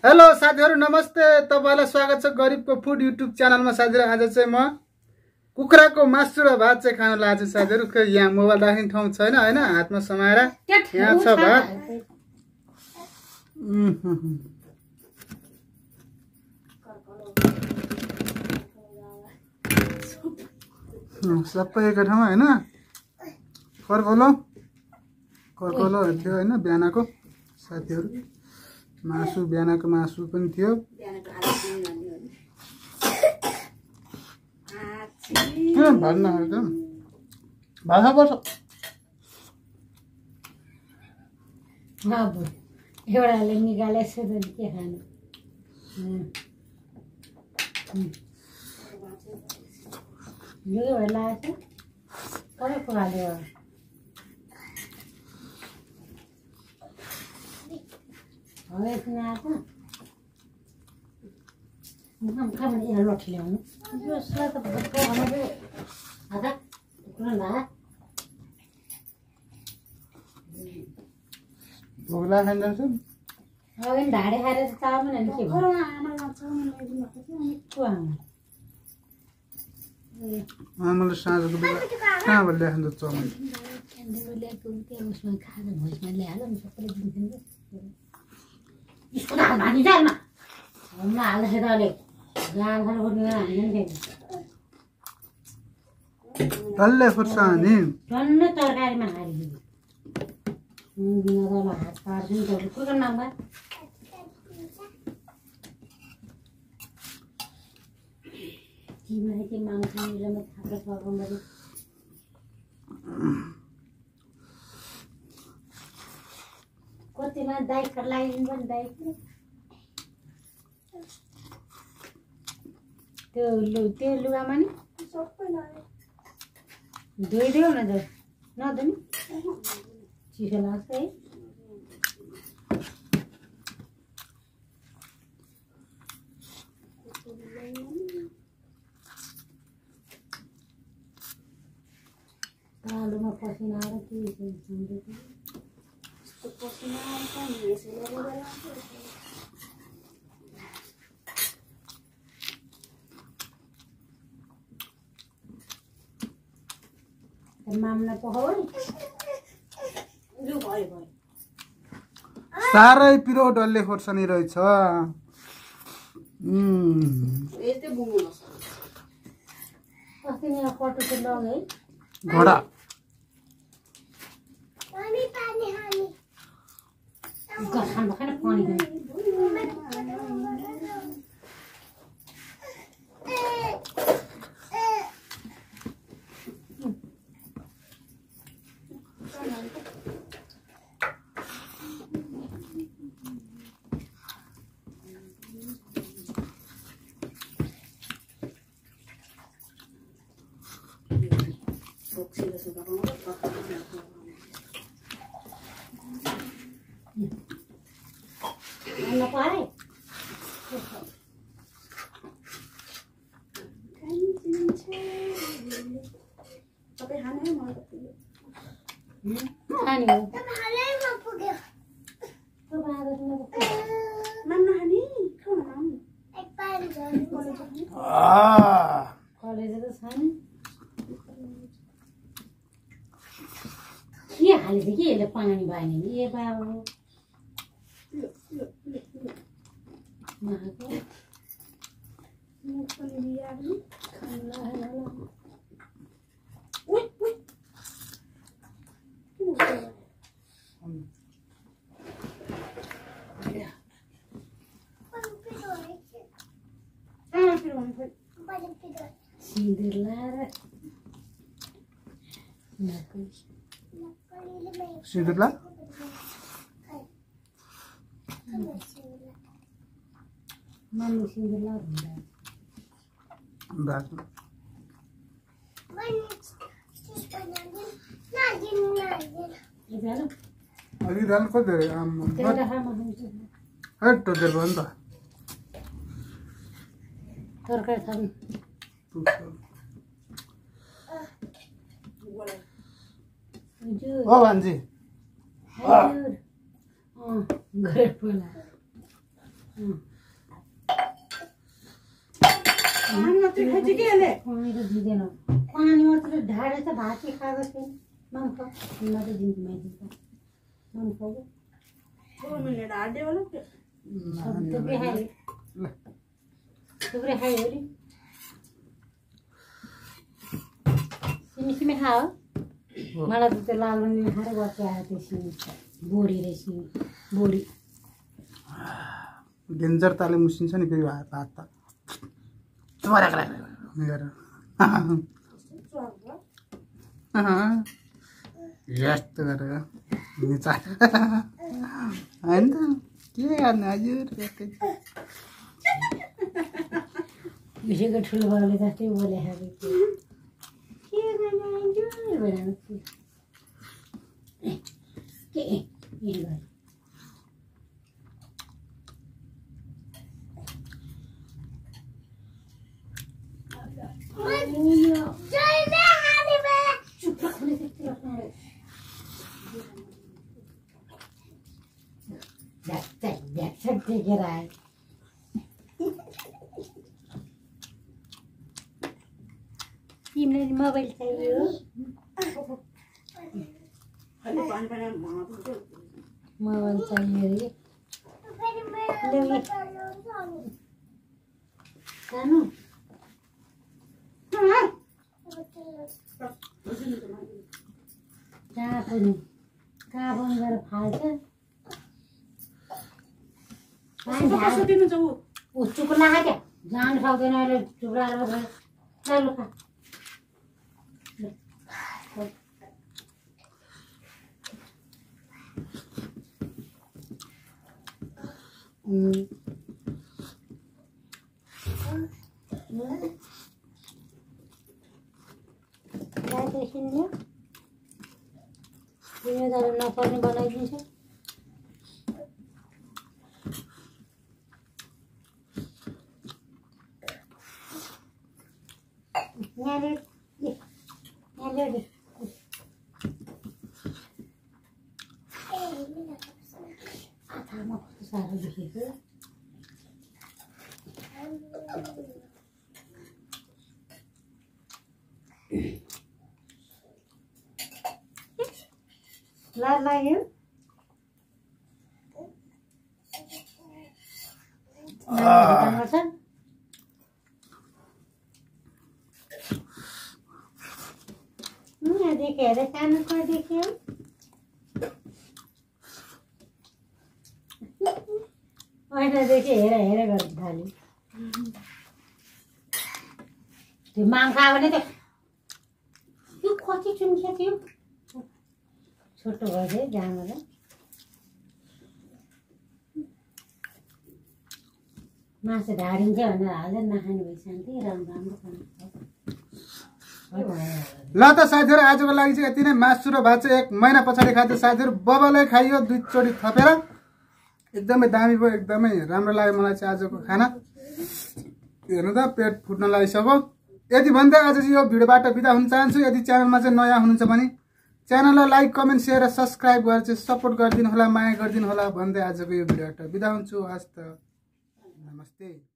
Hello साथीहरु नमस्ते तपाईलाई स्वागत छ गरिबको फुड युट्युब च्यानलमा साथीहरु आज चाहिँ म कुखुराको मासु र भात चाहिँ खान लागेछु साथीहरु खै यहाँ मोबाइल राख्ने ठाउँ छैन हैन हातमा समाएर यहाँ छ भात सबै एकै ठाउँमा हैन कर्कलो थियो हैन बिहानको साथीहरु मासु बिहानको मासु पनि थियो भन्न एकदम भाषा पर्छ अब एउटाले निकालेछ त के खानु यो होला छ कहिले पुगाल्यो હવે ના હતા हम खाने ये लोट ले आऊँ जो सला तो बच्चों हमारे आधा उतना ना भोगला खाने से अब इन ढाड़े हारे से काम में नहीं किया और हमारे नाचो में नहीं कुआ हमारे साँझ को कहाँ बोले हम तो चौमिन बोले तुम क्या उसमें खा रहे हो इसमें ले आलो मुझे पहले दिन दिन इसको ना मानी जाए ना हम ना आले से डाले गांव घर को नहीं आने देंगे तल्ले फुर्सानी टन्ने तरकारी में हारी बिना डाला हाथ पार दिन तो कोई करना होगा जी मैं कि मांग खाने ले मैं खाकर खाऊं मेरे कोती ना दाई कर लाई इन बन दाई त्यो लुगा माने सबै लाए दुई दियो न दे न दे नि चिसो लाग्छ है आलुमा पसिना आएर के हुन्छ तो पसिना आएर पनि यसले गरेर मामला को हो जो भयो भयो सारै पिरो डल्ले खोर्सानी रहेछ यस्तै बुङ्गो नस अस्ति यहाँ फोटो चाहिँ लगे घोडा पानी खानु खान पानी Ano pare? Tapi hane mau tapi. Hane. Tapi hane mau pergi. तो बाहर में मम्मा हनी कौन नाम एक बार कॉलेज तो सन ये हाल से ये ले पानी बानी ये बाबू माको मुझको लिया भी खाना है ना उई Sindirlar. Sindirlar? Mami sindirlar bunda. Bak. Idan. Agi dan ko de am. Tera ham ham. Hat to de banda. Torkar tham. ओ भान्जी घर बोला पानी मात्रै खाइन्छ कि यसले पानी त दिँदैन पानी मात्रै ढाडे त भातै खाएको छैन माम खाऊ मात्रै दिन्छु मैले माम खाऊ 2 मिनट ढाडे होला थुप्रै खायो अरे सिमी खाओ मलाई त त्यो लाग्ने खाएर गएको आयो त्यो सिमी बोडी रहेछ बोडी डेन्जर ताले मुसिन्छ नि फेरि भात त यस्तो गरेर होइन त के गर्ने हजुर विषयको ठुलो बाबुले जस्तै बोले के गर्ने तिमीले मोबाइल चाहियो मोबाइल चाहियो अरे सानो कहाँ पनि कहाँ बन्द गरेर फाल्छ चुप लाग्यो क्या जानु सक्दैन अहिले चुप लागेर लुका नपर्ने बनाइदिन्छ आँखामा कस्तो साह्रो देखेको लाज लाग्यो देख्यो अरे सानो कुरा देख्यो ऐना देख्यो हेर हेर गर्नु थाल्यो त्यो माम खायो भने त त्यो कति चुम्छ त्यो छोटो भयो जाँगर मासु ढाडिन्छ भनेर हालेर नखाने भइसक्यो राम्रो राम्रो खानु ल त साथीहरु आजको लागि चाहिँ यति नै मासु र भात चाहिँ 1 महिना पछाडि खाँदै साथीहरु बबलै खाइयो 2 चोटी थपेर एकदमै दामी भयो एकदमै राम्रो लाग्यो मलाई चाहिँ आजको खाना हेर्नु त पेट फुट्न लागिसक्यो यति भन्दै आज चाहिँ यो भिडियोबाट बिदा हुन चाहन्छु यदि च्यानलमा चाहिँ नयाँ हुनुहुन्छ भने च्यानललाई लाइक कमेन्ट शेयर र सब्स्क्राइब गरेर चाहिँ सपोर्ट गरिदिनु होला माया गरिदिनु होला भन्दै आजको यो भिडियोबाट बिदा हुन्छु हस्त नमस्ते।